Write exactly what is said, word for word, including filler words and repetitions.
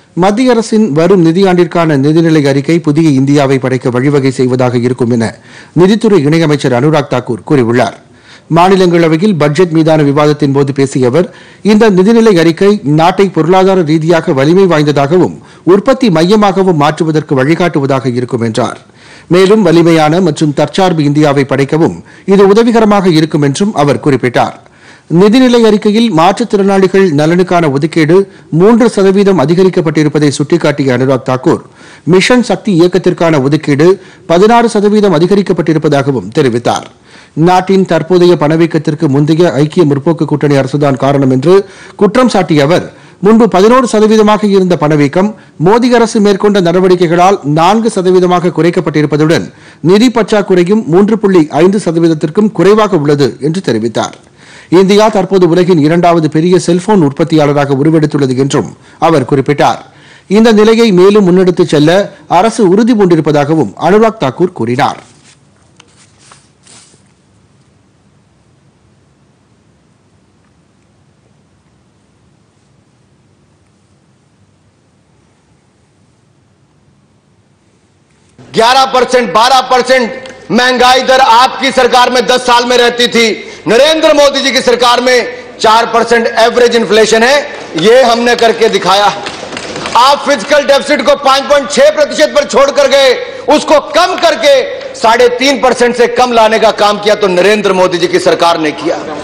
மத்திய அரசின் வரும் நிதியாண்டிற்கான நிதிநிலை அறிக்கை புதிய இந்தியாவை படைக்க வழிவகை செய்வதாக இருக்கும் என நிதித்துறை இணையமைச்சர் அனுராக் தாக்கூர் கூறியுள்ளார். மாநிலங்களவையில் பட்ஜெட் மீதான விவாதத்தின் போது பேசிய அவர், இந்த நிதிநிலை அறிக்கை நாட்டை பொருளாதார ரீதியாக வலிமை வாய்ந்ததாகவும் உற்பத்தி மையமாகவும் மாற்றுவதற்கு வழிகாட்டுவதாக இருக்கும் என்றார். மேலும் வலிமையான மற்றும் தற்சார்பு இந்தியாவை படைக்கவும் இது உதவிகரமாக இருக்கும் என்றும் அவர் குறிப்பிட்டார். நிதிநிலை அறிக்கையில் மாற்றுத்திறனாளிகள் நலனுக்கான ஒதுக்கீடு மூன்று சதவீதம் அதிகரிக்கப்பட்டிருப்பதை சுட்டிக்காட்டிய அனுராக் தாக்கூர், மிஷன் சக்தி இயக்கத்திற்கான ஒதுக்கீடு பதினாறு சதவீதம் அதிகரிக்கப்பட்டிருப்பதாகவும் தெரிவித்தார். நாட்டின் தற்போதைய பணவீக்கத்திற்கு முந்தைய ஐக்கிய முற்போக்கு கூட்டணி அரசுதான் காரணம் என்று குற்றம் சாட்டிய அவர், முன்பு பதினோரு சதவீதமாக இருந்த பணவீக்கம் மோடி அரசு மேற்கொண்ட நடவடிக்கைகளால் நான்கு சதவீதமாக குறைக்கப்பட்டிருப்பதுடன் நிதி பற்றாக்குறையும் மூன்று புள்ளி ஐந்து சதவீதத்திற்கும் குறைவாக உள்ளது என்று தெரிவித்தார். இந்தியா தற்போது உலகின் இரண்டாவது பெரிய செல்போன் உற்பத்தியாளராக உருவெடுத்துள்ளது என்றும் அவர் குறிப்பிட்டார். இந்த நிலையை மேலும் முன்னெடுத்துச் செல்ல அரசு உறுதி பூண்டிருப்பதாகவும் அனுராக் தாக்கூர் கூறினார். ग्यारह परसेंट बारह परसेंट महंगाई दर आपकी सरकार में दस साल में रहती थी, नरेंद्र मोदी जी की सरकार में चार परसेंट एवरेज इन्फ्लेशन है। ये हमने करके दिखाया। आप फिजिकल डेफिसिट को पांच पॉइंट छह प्रतिशत पर छोड़कर गए, उसको कम करके साढ़े तीन परसेंट से कम लाने का काम किया तो नरेंद्र मोदी जी की सरकार ने किया।